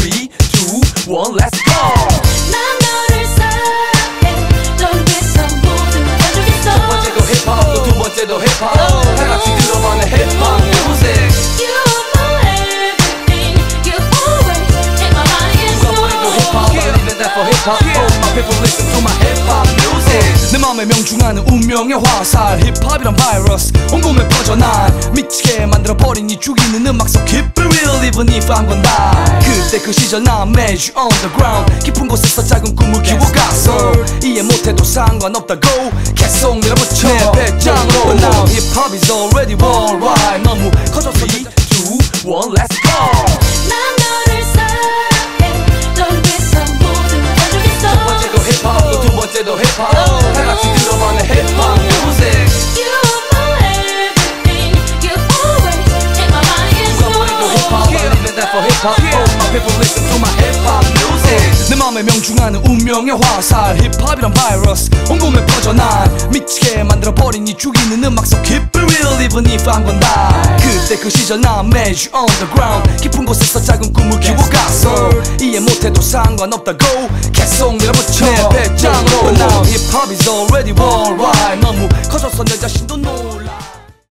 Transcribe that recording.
3, 2, 1, let's go. 난 너를 사랑해 널 위해서 모든 걸 해주겠어. 첫 번째도 힙합 또 두 번째도 힙합 다 같이 들어봐는 힙합 뮤직. You are my everything. You always take my body and 누가 뭐래도 힙합 I live that for 힙합 All my people listen to my 힙합 music. 내 맘에 명중하는 운명의 화살 힙합이란 바이러스 온몸에 퍼져 난 미치게 만들어버린 이 죽이는 음악 속 keep it real even if I'm gon' die. 그때 그 시절 난 매주 on the ground 깊은 곳에서 작은 꿈을 키워갔어. 이해 못해도 상관없다고 계속 밀어붙여 내 배짱으로. But now 힙합 is already worldwide. 너무 커져서 3, 2, 1, let's go. 난 너를 사랑해 널 위해서 모든 걸 해주겠어. 첫 번째도 힙합 또 두 번째도 힙합 다 같이 들어봐는 힙합 music. You are my everything. You always take my body and 누가 뭐래도 힙합 I live that for 힙합 All my people listen to my 힙합 music. 내 맘에 명중하는 운명의 화살 힙합이란 바이러스 온몸에 퍼져 난 미치게 만들어버린 이 죽이는 음악 속 keep it real even if I'm gon' die. 그때 그 시절 난 매주 on the ground 깊은 곳에서 작은 꿈을 키워갔어. 이해 못해도 상관없다고 계속 밀어붙여 내 배짱으로. But now hip hop is already worldwide. 너무 커져서 내 자신도 놀라.